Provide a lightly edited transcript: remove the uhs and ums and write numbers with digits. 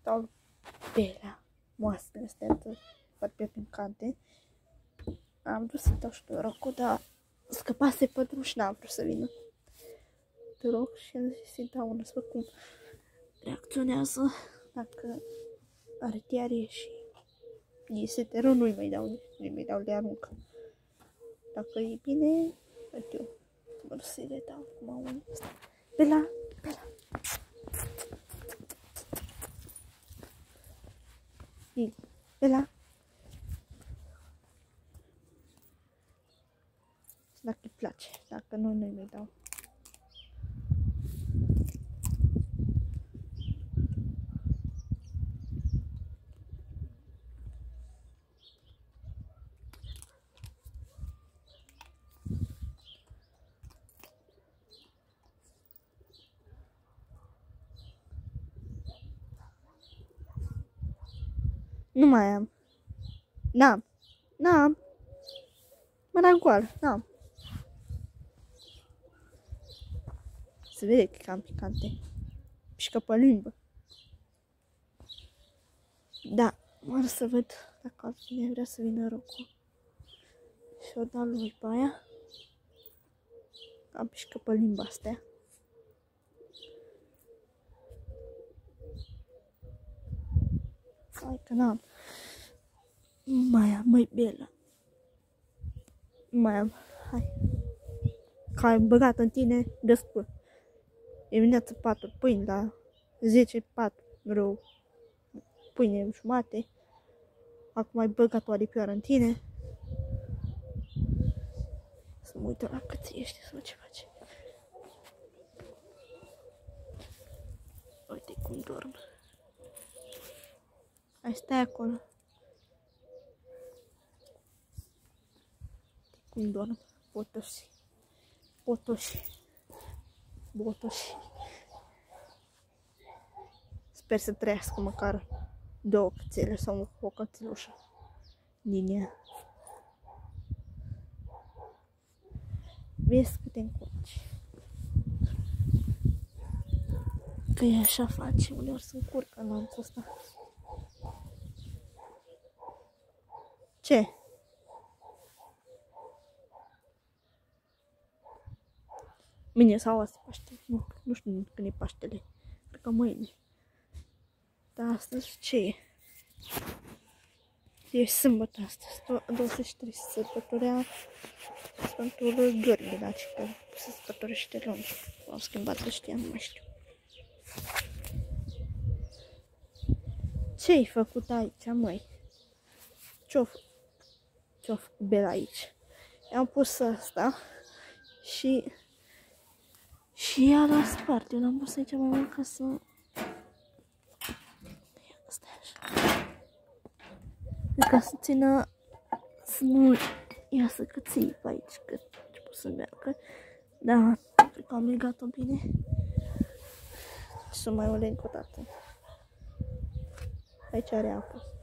dau lui Bela moastele astea foarte pincante. Am vrut să dau și pe Rocco, dar scăpase pe drum și n-am vrut să vină. Te rog și am zis să-i dau una, să văd cum reacționează, dacă are diarie și este rău, nu-i mai dau, le arunc. Dacă e bine, eu vreau să-i le dau acum unul ăsta. Bela, Bela. Bela. Dacă îi place, dacă nu, nu-i mai dau. Nu mai am. N-am. Mâna goală, n-am. Se vede că e cam picante. Pișcă pe limbă. Da, mă să văd dacă altcine vrea să vină Rocco. Și o dau lui pe aia. Am pișcă pe limba astea. Hai că n-am. Mai am, măi, Bela. Mai am, hai. Că ai băgat în tine, despă. Dimineața 4 pâini, la 10, 4, vreo pâine jumate. Acum ai băgat o aripioară în tine. Să mă uită la cât ești, să văd ce face. Uite cum dorm. Hai, stai acolo. Uite cum dorm. Botoși. Sper să trăiască măcar 2 cățele sau o cățelușă din ea. Vezi că te încurci. Că e așa face, uneori se încurcă lanțul ăsta. Ce? Mâine sau azi Paștele? Nu știu când e Paștele. Cred că mâine. Dar astăzi ce e? E sâmbătă astăzi. 23 se sărbătorea Sfântul Gheorghe, da, că se sărbătorește luni. L-au schimbat ăștia, nu mai știu. Ce-ai făcut aici, măi? Ce-o făcut Bela aici? I-am pus asta și ea l-a spart. Eu l-am pus aici mai mult ca să... Stai așa. Ca să țină... să nu iasă căței pe aici, că a început să meargă. Da, cred că am legat-o bine. Și să mai o leg o dată. Aici are apă.